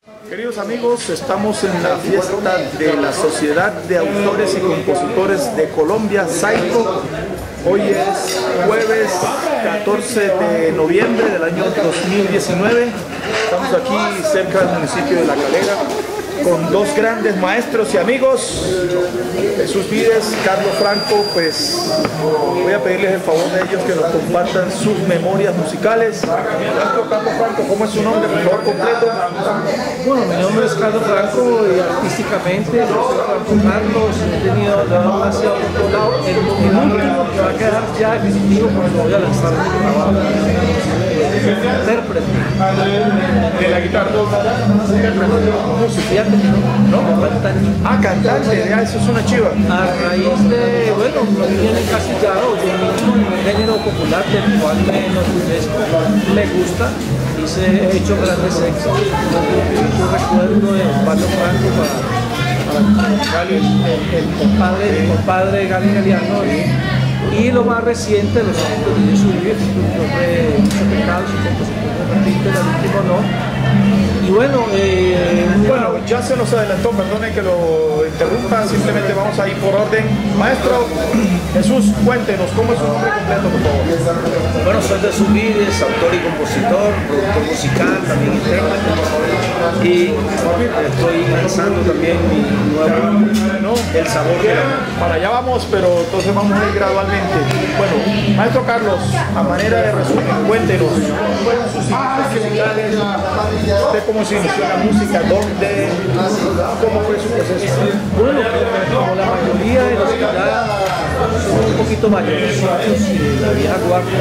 Queridos amigos, estamos en la fiesta de la Sociedad de Autores y Compositores de Colombia, SAICO. Hoy es jueves 14 de noviembre del año 2019. Estamos aquí cerca del municipio de La Calera con dos grandes maestros y amigos, Jesús Vides, Carlos Franco. Pues voy a pedirles el favor de ellos que nos compartan sus memorias musicales. Carlos Franco, ¿cómo es su nombre, por favor, completo? Bueno, mi nombre es Carlos Franco y artísticamente yo soy Franco Carlos. He tenido hacia otro lado el último que va a quedar ya definitivo cuando voy a lanzar mi trabajo. Intérprete De la guitarra. Música, ¿no? Cantante. Ah, cantante, ya, eso es una chiva. A raíz de, bueno, me viene encasillado yo mismo en un género popular del cual me enorgullezco, me gusta, he hecho grandes éxitos. Yo recuerdo de Osvaldo Franco para el compadre Gali Galeano, y lo más reciente, los éxitos de Jesús Vides, de Muchos Pecados y compositor de repente, el último no. Y bueno, ya se nos adelantó, perdone que lo interrumpa, simplemente vamos a ir por orden. Maestro Jesús, cuéntenos, ¿cómo es su nombre completo, por favor? Bueno, soy Jesús Vides, autor y compositor, productor musical, también intérprete, y estoy lanzando también mi nuevo álbum, El Sabor del Amor. Para allá vamos, pero entonces vamos a ir gradualmente. Bueno, maestro Carlos, a manera de resumen, cuéntenos, ¿cuáles fueron sus inicios musicales? ¿Usted cómo se inició la música? ¿Dónde? ¿Cómo fue su proceso? Bueno, como la mayoría de los que ya son un poquito mayores, y la vieja guardia,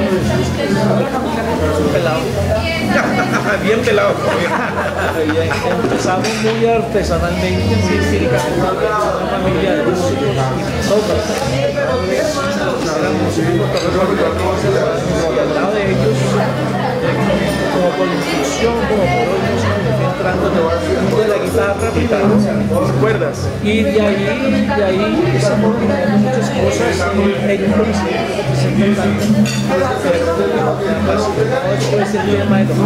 un pelado. Bien pelado. Empezamos muy artesanalmente, muy empíricamente, una familia de músicos y personas. Y al lado de ellos, como por instrucción, como por otros, entrando en el mundo de la guitarra, ¿Recuerdas? y de ahí empezamos a tener muchas cosas. Ellos por ejemplo después el tema de los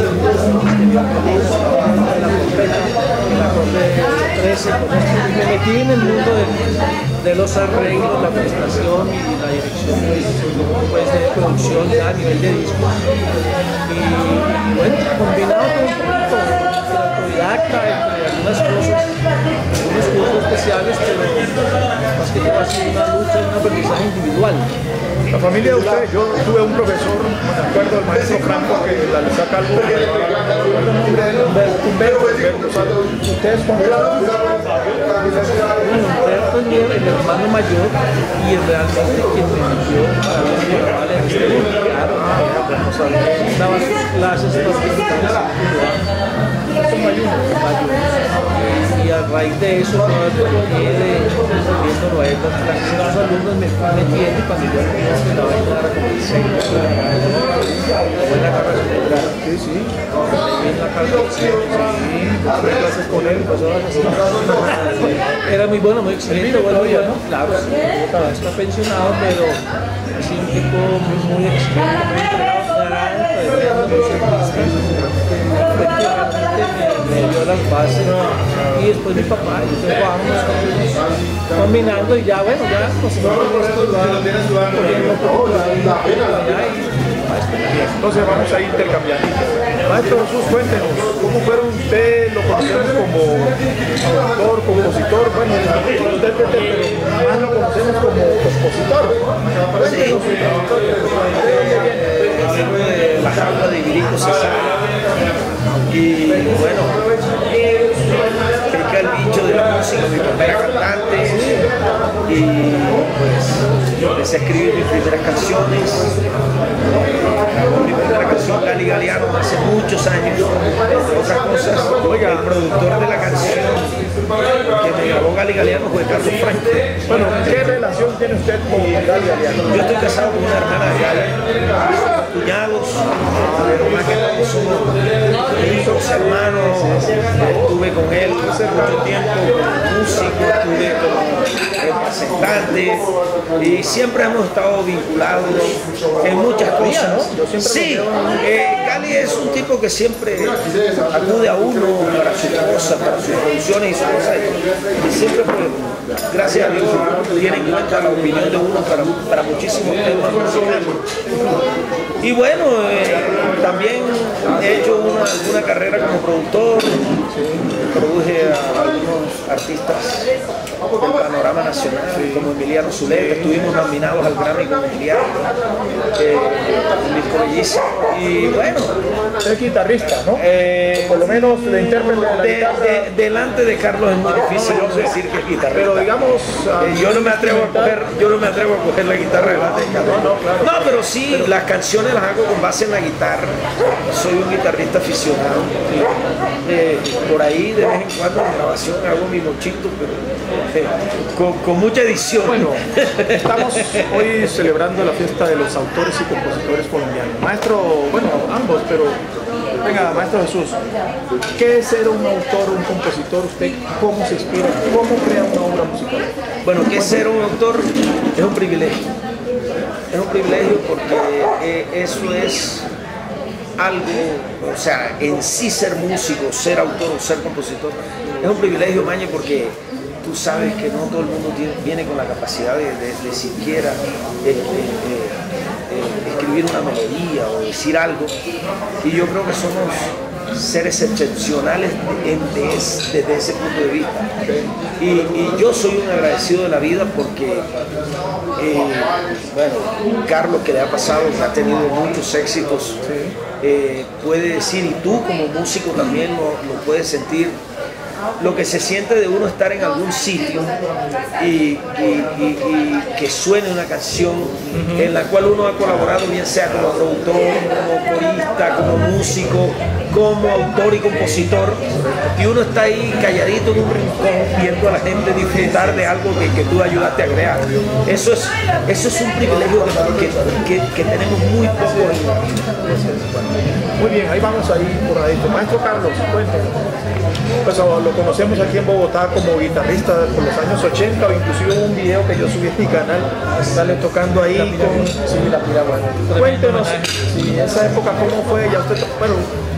la corte 13, me metí en el mundo de los arreglos, la prestación y la dirección pues, de producción ya a nivel de discos, y bueno, combinado con un poquito de autodidacta entre algunas cosas, algunos cursos especiales, pero más que todo ha sido una lucha y un aprendizaje individual. La familia de ustedes, yo tuve un profesor, me acuerdo, el maestro Franco, que la le saca algo, ¿ustedes con Humberto es el hermano mayor y realmente quien me dio para ver mi normal en este mundo. Claro, daba sus clases particulares y a raíz de eso yo viendo nuevas clases a los alumnos me fui metiendo, cuando yo la vaina era como el centro fue la carrera escolar. Sí, en la carrera clases con él, pues ahora era muy bueno, muy excelente, bueno, ¿no? Claro, está pensionado, pero ha sido un tipo muy excelente, muy entregado, me dio las bases, y después mi papá, y después vamos combinando, y ya bueno, ya conseguimos esto, poniendo un poco Entonces vamos a ir intercambiando. Maestro Jesús, cuéntenos, ¿cómo fueron usted? Lo conocemos como autor, compositor, bueno, intérprete, pero más lo conocemos como compositor. De la jaula de Ibirico César, y bueno, explica el bicho de la música. Mi papá era cantante y pues yo empecé a escribir mis primeras canciones. Mi primera canción, Gali Galeano, hace muchos años, entre otras cosas. El productor de la canción que me grabó Gali Galeano fue Carlos Franco. Bueno, ¿qué relación tiene usted con Gali Galeano? Yo estoy casado con una hermana de Gali, somos cuñados, pero más que todo somos hermanos. Estuve con él hace mucho tiempo, como músico, estuve como representante y siempre hemos estado vinculados en muchas cosas. Sí, Cali es un tipo que siempre acude a uno para sus cosas, para sus producciones y sus cosas, y siempre, pues, gracias a Dios, tiene en cuenta la opinión de uno para muchísimos temas musicales. Y bueno, también he hecho alguna carrera como productor, produje a algunos artistas del panorama nacional, como Emiliano Zuleta, estuvimos nominados al Grammy con Emiliano, un disco bellísimo. Y bueno, es guitarrista, ¿no? Por lo menos de intérprete de la guitarra. Delante de Carlos es muy difícil decir que es guitarrista. Pero digamos, yo no me atrevo a coger la guitarra delante de Carlos. No, pero sí, las canciones las hago con base en la guitarra. Soy un guitarrista aficionado. Por ahí de vez en cuando en grabación hago mi mochito, pero con mucha edición. Bueno, estamos hoy celebrando la fiesta de los autores y compositores colombianos. Maestro, bueno, ambos, pero venga, Maestro Jesús, ¿qué es ser un autor, un compositor? ¿Usted cómo se inspira? ¿Cómo crea una obra musical? Bueno, ¿qué es ser un autor? Es un privilegio. Es un privilegio porque eso es algo, o sea, en sí ser músico, ser autor o ser compositor, es un privilegio, Mañe, porque tú sabes que no todo el mundo viene con la capacidad de siquiera escribir una melodía o decir algo, y yo creo que somos seres excepcionales desde ese punto de vista. Y yo soy un agradecido de la vida porque, bueno, Carlos, que le ha pasado, que ha tenido muchos éxitos, puede decir, y tú como músico también lo puedes sentir, lo que se siente de uno estar en algún sitio y que suene una canción en la cual uno ha colaborado, bien sea como productor, como corista, como músico, como autor y compositor, y uno está ahí calladito en un rincón viendo a la gente disfrutar de algo que tú ayudaste a crear. Eso es un privilegio que tenemos muy pocos en la vida. Muy bien, ahí vamos ahí por ahí. Maestro Carlos, cuéntenos. Pues lo conocemos aquí en Bogotá como guitarrista por los años 80, o inclusive un video que yo subí en mi canal, sale tocando ahí con la piragua. Cuéntenos, si esa época cómo fue, ya usted, bueno,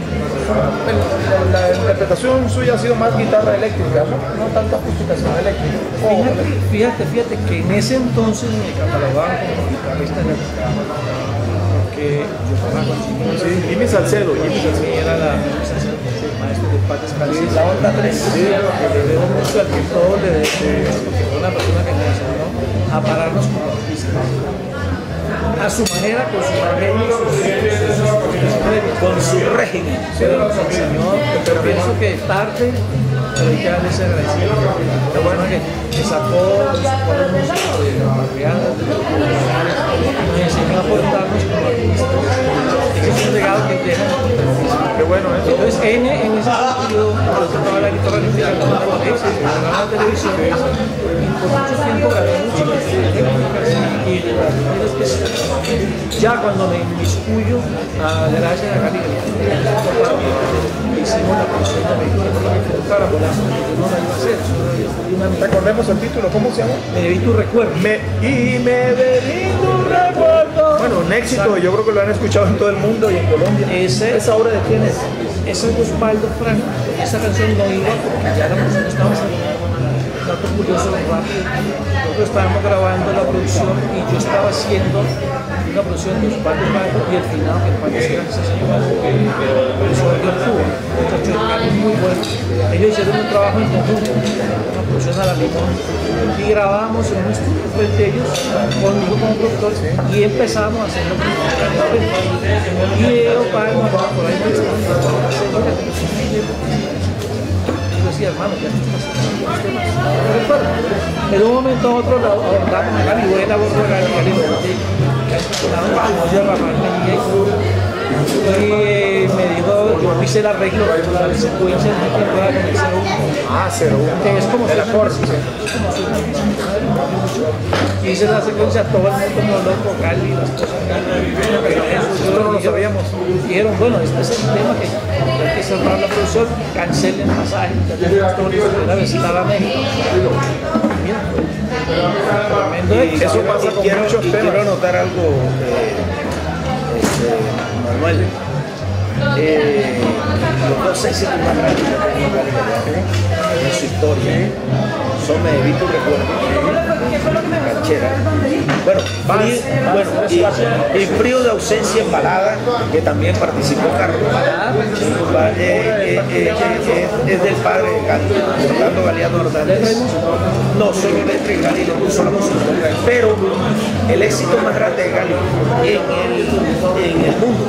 la interpretación suya ha sido más guitarra eléctrica, no tanta acústica, sino eléctrica. Fíjate que en ese entonces me catalogaban como guitarrista eléctrica. Que yo trabajaba con Jimmy Salcedo, era la maestro de Paz Descanse, la onda 3, le debo mucho al que todo porque fue una persona que nos enseñó a pararnos como artistas, a su manera, con su régimen, con su régimen, nos enseñó, pero pienso que tarde, pero hay que darle ese agradecimiento. Lo bueno es que sacó los músicos de la barriada, nos enseñó a portarnos como artistas. Ese es un legado que deja. Qué bueno eso. Entonces, en ese sentido, cuando tocaba la guitarra eléctrica, en la televisión, por mucho tiempo grabé música técnicas y ya cuando me inmiscuyo, gracias a Cali, hicimos la canción de Medellín para volar, no la iba a hacer. Recordemos el título, ¿cómo se llama? Me debí tu recuerdo. Me debí tu recuerdo. Bueno, un éxito, yo creo que lo han escuchado en todo el mundo y en Colombia. ¿Esa obra de quién es? Esa es de Osvaldo Franco. Esa canción no iba porque ya éramos, estábamos dato curioso rápido. Nosotros estábamos grabando la producción y yo estaba haciendo una producción de Osvaldo Franco y el final que el país era ese señor el señor de Cuba, muchachos de Cali muy bueno. Ellos hicieron un trabajo en conjunto, una producción a la limón, y grabamos en un estudio frente a ellos conmigo como productor y empezamos a hacer lo que y Eero Palma por ahí me estaba decía, hermano, ya te estás haciendo los temas. En un momento a otro abordamos a Gali, voy a la voz de Gali, y me dijo, yo hice el arreglo de la secuencia de temporada con el 01. Que es como de la corte. Y hice la secuencia, todo el mundo me habló con Gali, las cosas nosotros no lo sabíamos. Dijeron, bueno, este es el tema que hay que cerrar la producción, cancelen el pasaje, ya tenemos todo listo, era visitar a México. Eso pasa con muchos temas. Quiero anotar algo, Manuel. Los dos éxitos más grandes que ha tenido Gali Galiano en su historia son Me Debí Tu Recuerdo, Ranchera. Y Frío de Ausencia en balada, que también participó Carlos. Es del padre de Gali, Fernando Galeano Hernández. No, solo letra y Gali le puso la música. Pero el éxito más grande de Gali en el mundo,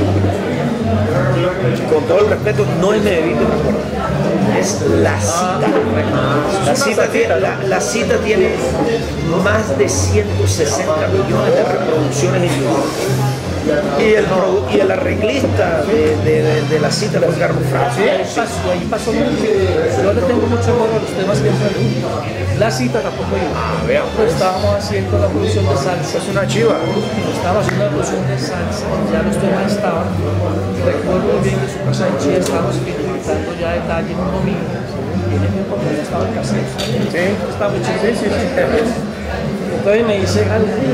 con todo el respeto, no es Me Debí Tu Recuerdo, es La Cita. La cita tiene más de 160 millones de reproducciones en YouTube. Y el arreglista de La Cita fue Carlos Franco. Ahí pasó mucho. Yo le tengo mucho amor a los temas que entran. La Cita tampoco yo. Pero estábamos haciendo la producción de salsa. Es una chiva. Estábamos haciendo la producción de salsa. Ya los temas estaban. Recuerdo muy bien que su casa en Chile estábamos utilizando ya detalle en un domingo. Y en ese momento ya estaba el casero. Sí. Estaba muy chido. Sí. Entonces me dice,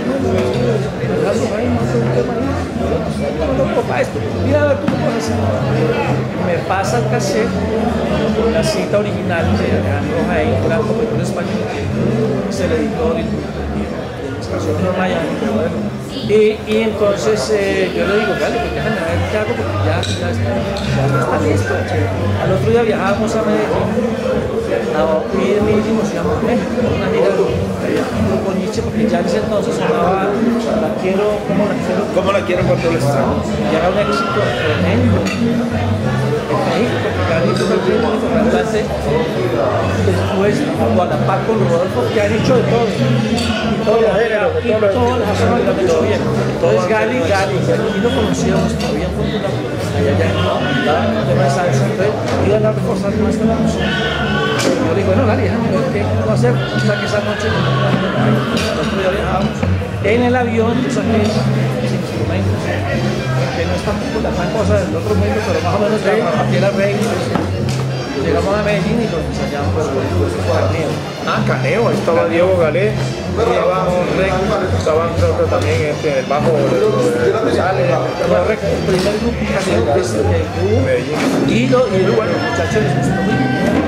mira, tú me pasa el cassette, la cita original de Alejandro Jaén, un gran compositor español, es el editor de las canciones de Miami. Y entonces yo le digo, vale, pues déjame ver qué hago, porque ya está listo. Al otro día viajábamos a Medellín. Y de Medellín nos íbamos a México, una amiga del grupo Nietzsche, porque ya en ese entonces sonaba La Quiero, ¿Cómo la quiero cuando le extraño? y era un éxito tremendo en México, porque Gali fue el primer cantante después junto a la Pac con Rodolfo, que han hecho de todo, y todos los géneros, y todos los géneros lo han hecho bien. Entonces Gali, y lo conocíamos todavía en Fortuna, allá en tema de salsa, entonces iban a reforzar más que la música. Yo le digo, bueno, Gali, déjame ver qué puedo hacer. O sea, que esa noche nosotros ya viajábamos en el avión, yo saqué ese instrumento, que no es tampoco la gran cosa del otro mundo, pero más o menos ya para partir la regla. Llegamos a Medellín y lo ensayamos por Caneo. Caneo, ahí estaba Diego Galé, estaban creo que también el bajo Rosales. El primer grupo Caneo que hubo, y los muchachos les gustó mucho.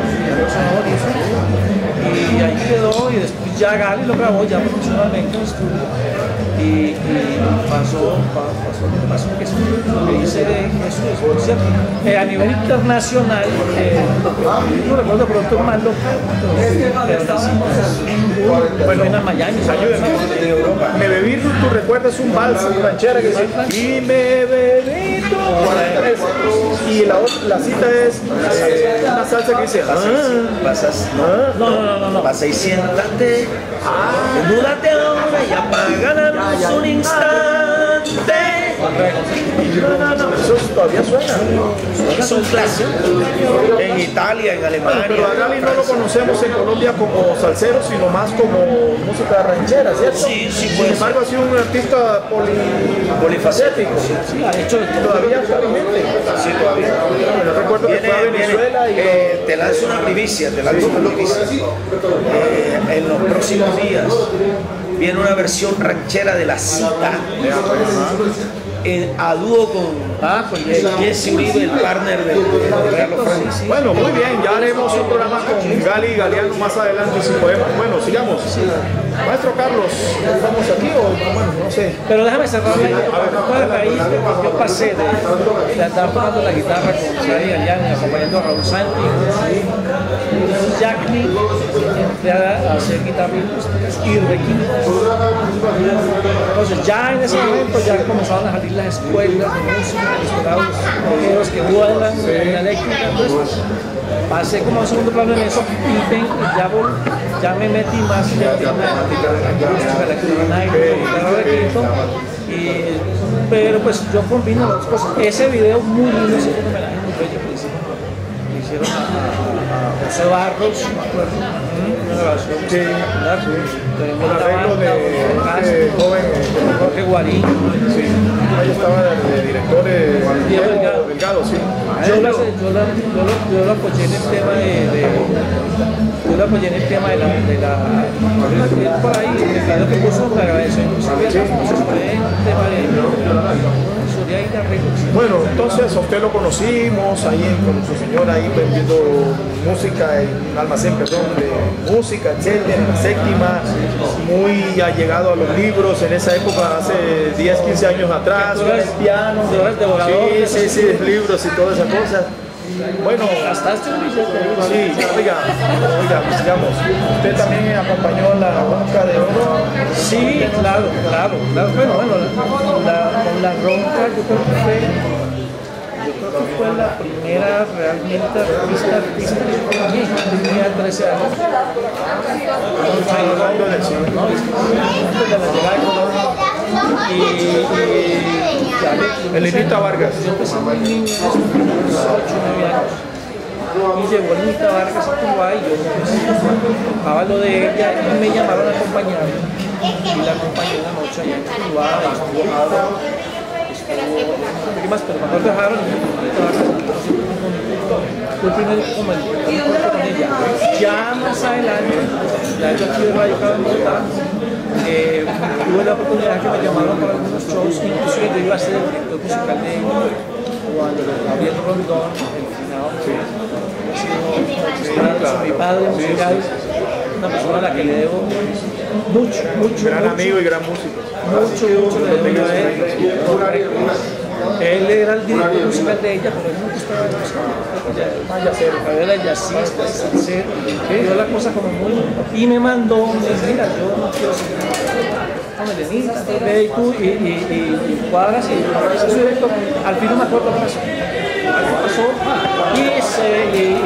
Y ahí quedó, y después ya Gali lo grabó ya profesionalmente en estudio, y pasó que es lo que dice de Jesús, es cierto. A nivel internacional, no recuerdo pronto más local, pero en Miami, en Europa. Me Bebí Tu Recuerdo es un vals, ranchera que dice y me bebí tu recuerdo. Y la cita es una salsa que dice no. Pasa y siéntate, desnúdate ahora y apaga la luz un instante. Eso todavía suena. Es un clásico. En Italia, en Alemania. Pero a Gali no lo conocemos en Colombia como salsero, sino más como música ranchera, ¿cierto? Sí, Sin embargo, ha sido un artista polifacético. Sí. Todavía está vigente. Sí, todavía. Yo recuerdo que fue a Venezuela y te lanzo una primicia, en los próximos días viene una versión ranchera de La Cita, a dúo con Jesse Uribe, el partner de Carlos Franco. Bueno, muy bien, ya haremos un programa con Gali Galiano más adelante si podemos. Bueno, sigamos. Maestro Carlos, ¿estamos aquí o bueno, no sé? Pero déjame cerrar la idea. Toda la raíz, yo pasé de andar tocando la guitarra con Gali Galiano y acompañando a Raúl Santi, Jack Lee, entré a hacer guitarristas y requintas. Entonces ya en ese momento ya comenzaban a salir las escuelas de música, los que vuelan en la eléctrica. Entonces pasé como a segundo plano en eso y ya me metí más en el tema de pero pues yo combino las cosas. Ese video muy lindo, ese fue un homenaje muy bello que le hicieron a José Barros, me acuerdo. Una grabación espectacular. Tenemos El la arreglo banda, de joven Jorge Guarín. sí. Ahí estaba de director Diego Delgado. Delgado, sí. Yo lo apoyé en el tema yo lo apoyé en el tema de la por ahí, lo que puso me agradeció inclusive el tema de bueno, entonces a usted lo conocimos ahí con su señora ahí vendiendo música en un almacén, perdón, de música, etcétera, en la séptima, muy allegado a los libros en esa época, hace 10, 15 años atrás, el piano, sí, libros y todas esas cosas. Bueno, gastaste un billete. Sí, oiga, pues digamos, usted también acompañó la Ronca de Oro. Sí, claro. Bueno, con la Ronca yo creo que fue la primera realmente artista que yo tenía 13 años. Hablando de sí. No, de la llegada de Colombia. Elenita Vargas. Yo empecé muy niño, 8 o 9 años. Y llegó Elenita Vargas a Cuba y yo tocaba lo de ella y me llamaron a acompañar. Y la acompañé una noche allá en Cuba, más, pero cuando dejaron, fue el primer como el con ella. Ya más adelante, ya yo aquí de Radio Bogotá, tuve la oportunidad que me llamaron para algunos shows, inclusive yo iba a ser el director musical de cuando Gabriel Rondón, el finado, mi padre musical, una persona a la que le debo mucho. Gran amigo y gran músico. Mucho le debo a él. Él era el director musical de ella, pero él nunca estaba en música. Él era jazzista, salsero, vio la cosa como muy... Y me mandó, me dijo, mira, yo no quiero ser Melenita, ve tú y cuadras y soy director. Al fin no me acuerdo qué pasó. Algo pasó y se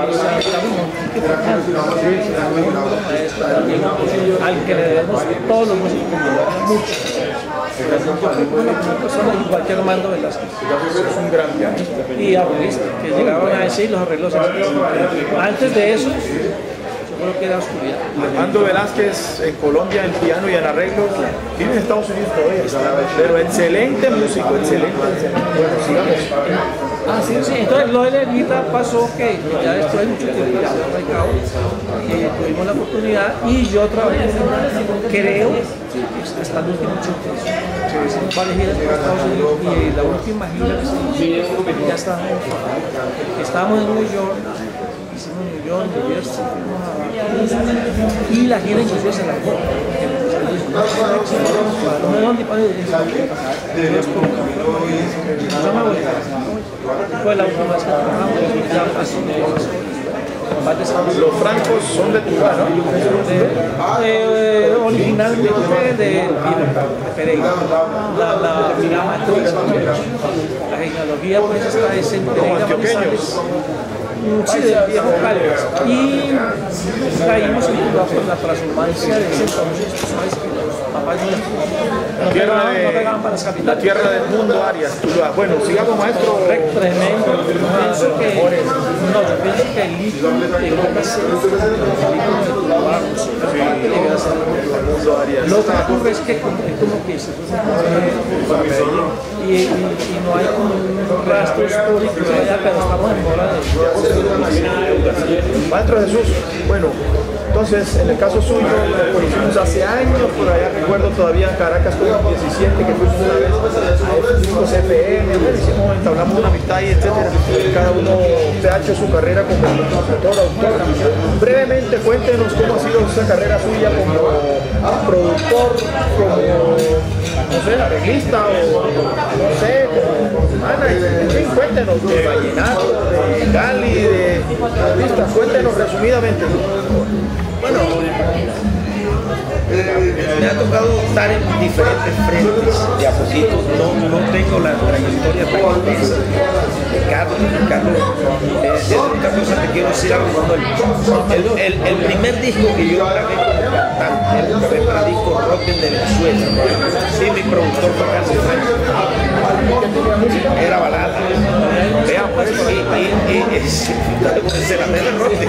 al que le debemos todos los músicos mucho. Una persona y cualquier Armando Velázquez. Es un gran pianista. Y arreglista, que llegaban a decir los arreglos. Antes de eso, yo creo que era oscuridad. Armando Velázquez en Colombia en piano y en arreglos, vive en Estados Unidos todavía, pero excelente músico, excelente. Bueno, sigamos. Sí. Entonces lo de Elenita pasó que ya después de mucho tiempo ya tuvimos la oportunidad y yo trabajé creo hasta el último show. Hicimos varias giras por Estados Unidos y la última gira que ya estábamos en New York, hicimos New York, New Jersey, y la gira inclusive se la fue. Fue la última vez que trabajamos, ya pasó. Los francos son de Cuba, ¿no? Originalmente de Pereira. La matriz, la genealogía pues está es en Pereira Manizales. Sí, del viejo Caldas. Y caímos en Cuba por la transhumancia de ese entonces, ¿sabes? Papás no pegaban para las capitales. La tierra del mundo, Arias, Tuluá. Bueno, sigamos, maestro. Tremendo. Yo pienso que el libro debe ser el libro de Tuluá. Lo que ocurre es que como que se y no hay como un rastro histórico allá, pero estamos en hora de... Maestro Jesús, bueno, entonces en el caso suyo lo conocimos hace años, por allá recuerdo todavía en Caracas con el 17 que fuimos una vez a F5 CFM, entablamos una amistad y etcétera. Cada uno usted ha hecho su carrera como compositor, autor. Brevemente cuéntenos cómo ha sido esa carrera suya como productor, como no sé, arreglista o no sé, como manager, en fin, cuéntenos de vallenato, de Cali, de artistas, cuéntenos resumidamente. Bueno, me ha tocado estar en diferentes frentes de a poquito, no tengo la trayectoria tan intensa de Carlos, de otra cosa te quiero decir algo, el primer disco que yo grabé cantante, grabé para discos rock de Venezuela. Sí, mi productor fue Carlos Franco. Era balada. Vea, pues, se la debe Rodney.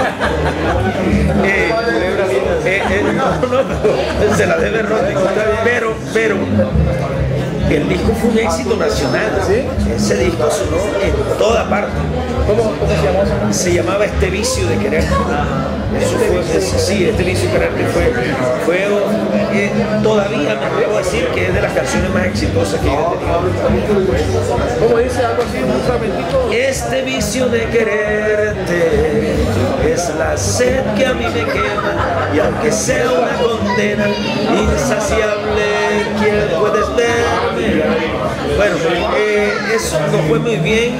No, se la debe Rodney. Pero el disco fue un éxito nacional. ¿Sí? Ese disco sonó en toda parte. ¿Cómo se llamó? Se llamaba Este vicio de querer. Sí, Este vicio de querer fue todavía me atrevo a decir que es de las canciones más exitosas que yo he tenido. ¿Cómo dice algo así? Un fragmentico. Este vicio de quererte es la sed que a mí me quema, y aunque sea una condena insaciable, ¿quién puedes verme? Bueno, eso nos fue muy bien.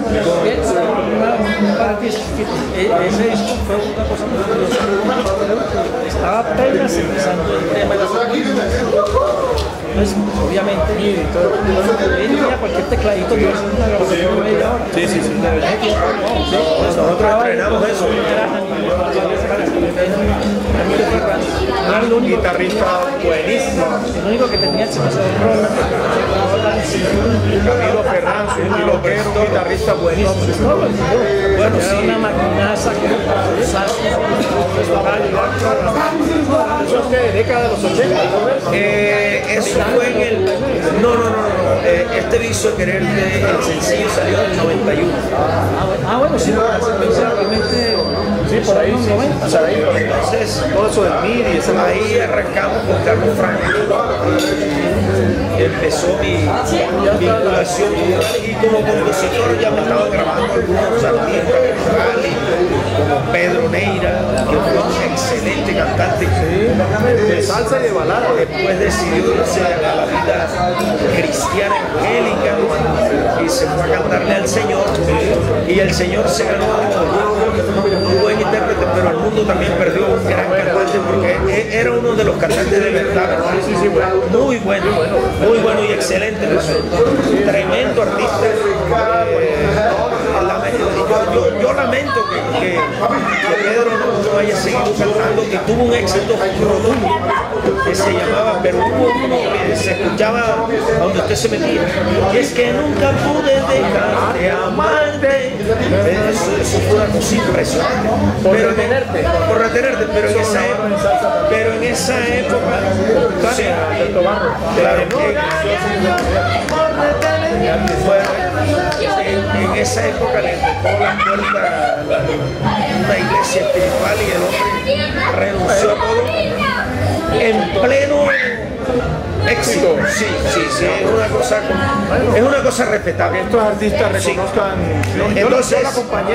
Ese disco fue una cosa muy curiosa. Estaba apenas empezando el tema de la pues obviamente él tenía cualquier tecladito que iba a hacer una grabación de media hora. Sí. Pues nosotros entrenamos eso. Era el único Guitarrista buenísimo. el único que tenía el secuenciador Roland. Camilo Ferranz, un loquero, un guitarrista buenísimo. Bueno, era una maquinaza que ¿Eso es que década de los 80? Eso fue en el... No. Este vicio de quererte, el sencillo salió en el 91. Bueno, sí, realmente... Sí, por ahí, sí. O sea, Entonces, Todo eso del MIDI, ahí arrancamos con Carlos Franco. Empezó mi vinculación y como compositor ya me estaban grabando algunos artistas como Pedro Neira, que fue un excelente cantante de salsa y de balada. después decidió irse a la vida cristiana evangélica y se fue a cantarle al Señor, y el Señor se ganó un buen intérprete, pero el mundo también perdió un gran cantante porque era uno de los cantantes de verdad. Muy bueno y excelente, tremendo artista. Yo lamento que Pedro no haya seguido cantando, que tuvo un éxito rotundo que se llamaba, pero hubo uno que se escuchaba donde usted se metía, y es que nunca pude dejar de amarte. Eso fue una cosa impresionante. Por retenerte, pero en esa época, sí, claro, en esa época le tocó la puerta a una iglesia espiritual y el hombre renunció a todo en pleno éxito. Sí, es una cosa respetable. Estos artistas reconozcan. Entonces, yo la acompañé.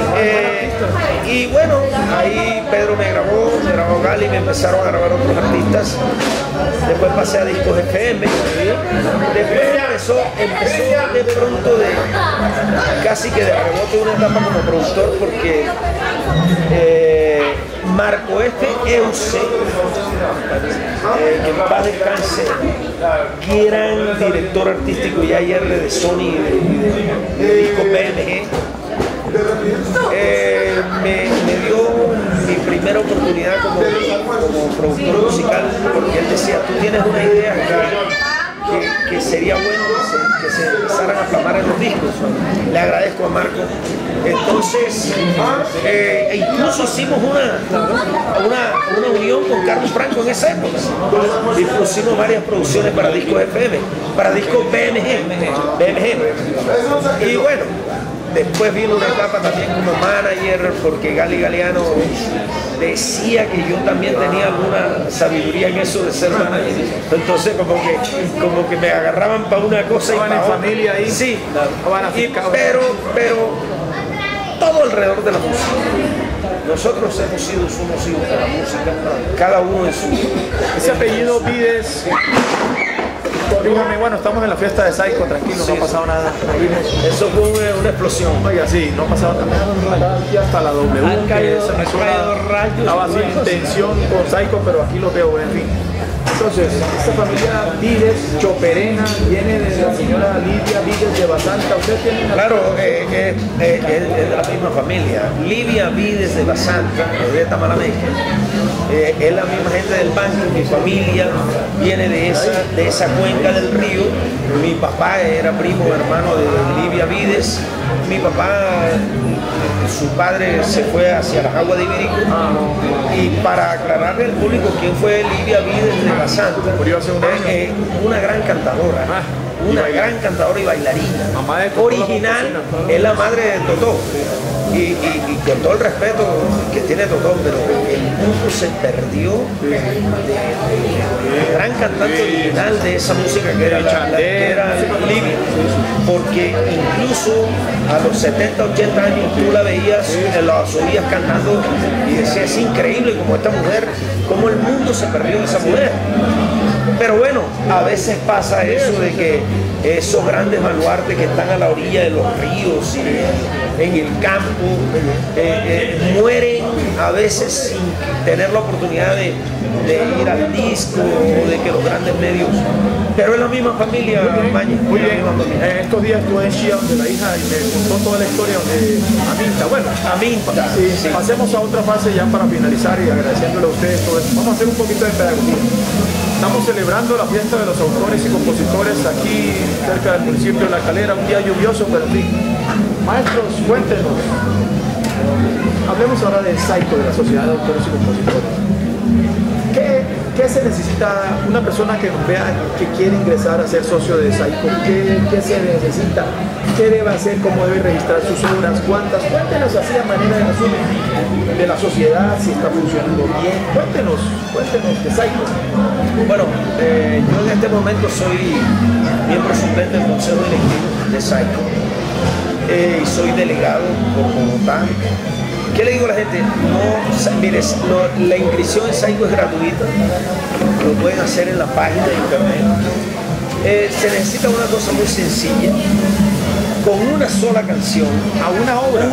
Y bueno, ahí Pedro me grabó Gali, me empezaron a grabar otros artistas. Después pasé a Discos FM. Después empezó de pronto casi que de rebote una etapa como productor, porque Marco Euse, que en paz descanse, gran director artístico y AR de Sony de disco BMG, me dio mi primera oportunidad como productor musical, porque él decía, tú tienes una idea que sería bueno que se empezaran a plasmar en los discos. Le agradezco a Marco. Entonces, incluso hicimos una unión con Carlos Franco en esa época. Y pusimos varias producciones para discos FM, para discos BMG. Y bueno, después vino una etapa también como manager, porque Gali Galeano decía que yo también tenía alguna sabiduría en eso de ser manager. Entonces como que me agarraban para una cosa y para otra. Familia ahí. Sí, pero todo alrededor de la música. Nosotros hemos sido unos hijos de la música, cada uno en su... Ese apellido Vides. Dígame, bueno, estamos en la fiesta de Psycho, tranquilo, no ha pasado nada. Eso fue una explosión. Oiga, sí, no ha pasado también hasta la W. Han caído rayos. Estaba sin tensión con Psycho, pero aquí lo veo, en fin. Entonces, esta familia Vides, choperena, viene de la señora Livia Vides de Basanta. ¿Usted tiene una... Claro, es de la misma familia. Livia Vides de Basanta, de Tamalameque, es la misma gente del banco. Mi familia viene de esa cuenca del río. Mi papá era primo hermano de Livia Vides. Mi papá, su padre se fue hacia las aguas de Ibirico. Y para aclararle al público quién fue Livia Vides de Basanta, una gran cantadora. Una gran cantadora y bailarina. Original, es la madre de Totó. Y con todo el respeto que tiene Totó, pero el mundo se perdió de gran cantante original de esa música que era Livia. Porque incluso a los 70, 80 años tú la veías, las oías cantando y decías, es increíble como esta mujer, como el mundo se perdió de esa mujer. Pero bueno, a veces pasa eso de que esos grandes baluartes que están a la orilla de los ríos y en el campo mueren a veces sin tener la oportunidad de ir al disco o de que los grandes medios, pero es la misma familia. Muy bien. Estos días estuve en Chía donde la hija y me contó toda la historia de Aminta. Bueno, Aminta. Sí. Pasemos a otra fase ya para finalizar y agradeciéndole a ustedes todo esto. Vamos a hacer un poquito de pedagogía. Estamos celebrando la fiesta de los autores y compositores aquí cerca del municipio de La Calera, un día lluvioso, pero sí. Maestros, cuéntenos. Hablemos ahora del SAICO, de la Sociedad de Autores y Compositores. ¿Qué se necesita una persona que nos vea que quiere ingresar a ser socio de SAICO? ¿Qué se necesita? ¿Qué debe hacer? ¿Cómo debe registrar sus obras? ¿Cuántas? Cuéntenos así a manera de resumen de la sociedad, si está funcionando bien. Cuéntenos de SAICO. Bueno, yo en este momento soy miembro suplente del Consejo Directivo de SAICO y soy delegado por Bogotá. ¿Qué le digo a la gente? Mire, la inscripción en SAICO es gratuita, lo pueden hacer en la página de internet. Se necesita una cosa muy sencilla, con una sola canción, una obra,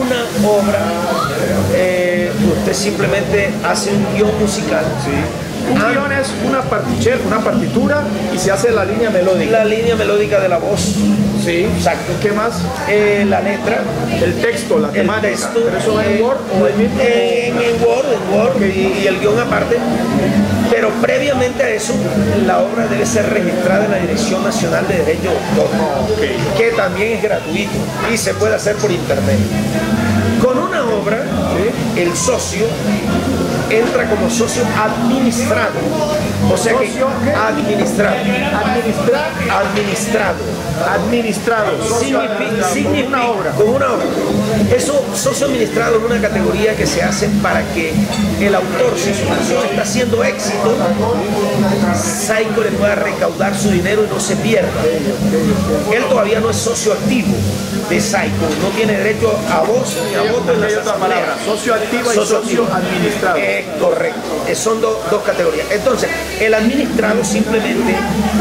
usted simplemente hace un guión musical. Sí. Un guión es una partitura y se hace la línea melódica. La línea melódica de la voz. Sí, exacto. ¿Qué más? La letra. El texto, la temática. El texto. ¿Pero eso va en Word o en Word y el guión aparte. Pero previamente a eso, la obra debe ser registrada en la Dirección Nacional de Derecho de Autor, que también es gratuito y se puede hacer por internet. Con una obra, el socio entra como socio administrado. O sea que administrado significa una obra. Con una obra. Eso, socio administrado, es una categoría que se hace para que el autor, si su canción está haciendo éxito, SAICO le pueda recaudar su dinero y no se pierda. Él todavía no es socio activo de SAICO, no tiene derecho a voz ni a voto en la asamblea. Socio activo y socio administrado. Correcto, son dos categorías. Entonces, el administrado simplemente,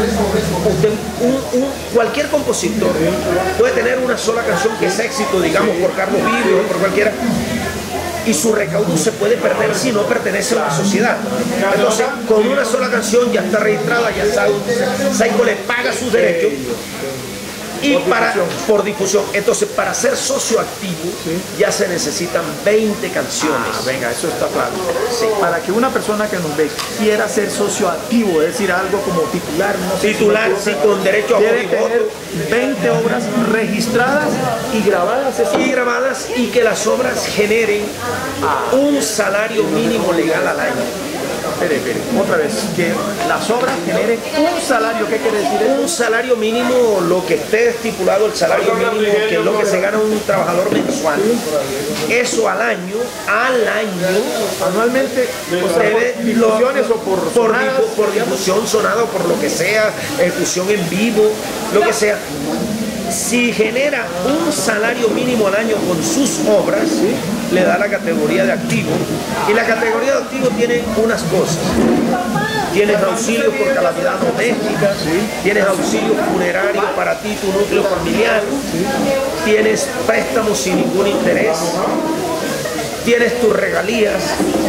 cualquier compositor puede tener una sola canción que es éxito, digamos por Carlos Vives o por cualquiera, y su recaudo se puede perder si no pertenece a una sociedad. Entonces, con una sola canción ya está registrada, ya SAICO le paga sus derechos. Y por difusión. Entonces, para ser socio activo, ya se necesitan 20 canciones. Venga, eso está claro. Sí. Para que una persona que nos ve quiera ser socio activo, es decir, algo como titular, titular, sí, con derecho a voto y voto, 20 obras registradas y grabadas. Y que las obras generen un salario mínimo legal al año. Espere, otra vez, que las obras generen un salario. ¿Qué quiere decir eso? Un salario mínimo, lo que esté estipulado, el salario mínimo, que es lo que se gana un trabajador mensual. Eso al año, anualmente, por difusiones o por difusión sonada o por lo que sea, ejecución en vivo, lo que sea. Si genera un salario mínimo al año con sus obras, le da la categoría de activo. Y la categoría de activo tiene unas cosas. Tienes auxilios por calamidad doméstica, tienes auxilio funerario para ti, tu núcleo familiar, tienes préstamos sin ningún interés, tienes tus regalías,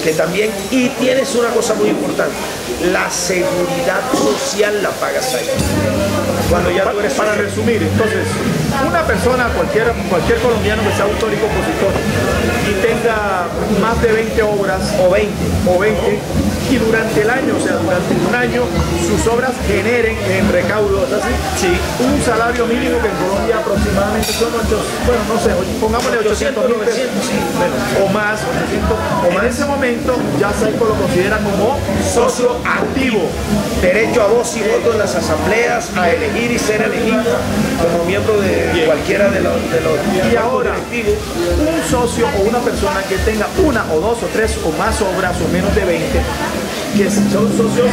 que también, y tienes una cosa muy importante, la seguridad social la paga Saico. Cuando ya tú eres para resumir, entonces, una persona, cualquier colombiano que sea autor y compositor y tenga más de 20 obras o 20, y durante el año, o sea, durante un año, sus obras generen en recaudo, ¿es así? Sí. Un salario mínimo que en Colombia aproximadamente son 8, bueno, no sé, pongámosle 800 mil pesos, sí. bueno, o más, 800. En ese momento ya Saico lo considera como socio activo. Derecho a voz y voto en las asambleas, a elegir y ser elegido como miembro de cualquiera de los y ahora, directivos. Un socio o una persona que tenga una o dos o tres o más obras o menos de 20, que son socios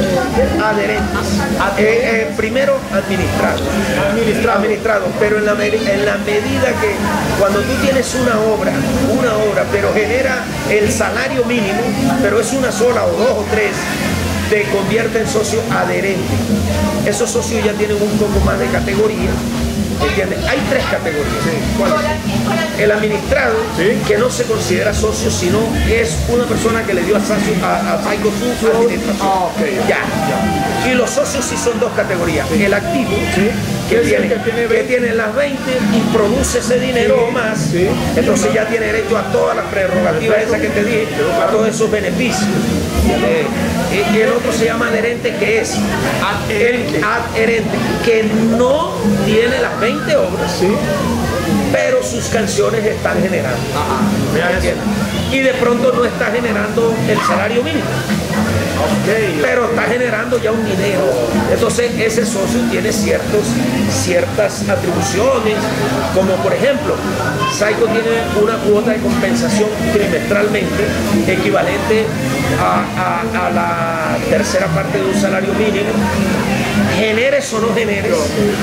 adherentes. Primero administrados, pero en la medida que cuando tú tienes una obra, pero genera el salario mínimo, pero es una sola o dos o tres, te convierte en socio adherente. Esos socios ya tienen un poco más de categoría. ¿Entiendes? Hay tres categorías. Sí. ¿Cuál? El administrado, ¿sí?, que no se considera socio, sino es una persona que le dio a Saico su administración. Ya. Y los socios sí son dos categorías. Sí. El activo, ¿sí?, que tiene las 20 y produce ese dinero, sí, o más, sí, entonces ya tiene derecho a todas las prerrogativas esas que te dije, a todos esos beneficios. El otro se llama adherente, que es adherente, que no tiene las 20 obras, sí, pero sus canciones están generando. Y de pronto no está generando el salario mínimo, pero está generando ya un dinero. Entonces ese socio tiene ciertas atribuciones, como por ejemplo, Saico tiene una cuota de compensación trimestralmente equivalente a la tercera parte de un salario mínimo. Generes o no generes,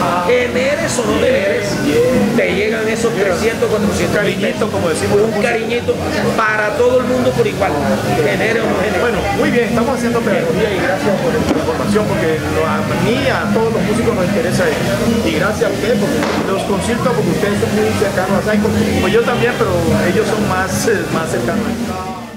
te llegan esos 300, 400 cariñito, como decimos, un cariñito para todo el mundo por igual, genere o no genere. Bueno, muy bien, estamos haciendo pedagogía y gracias por esta información, porque a mí, a todos los músicos nos interesa esto. Y gracias a ustedes, porque los consulto, porque ustedes son muy cercanos a Saico, pues yo también, pero ellos son más cercanos.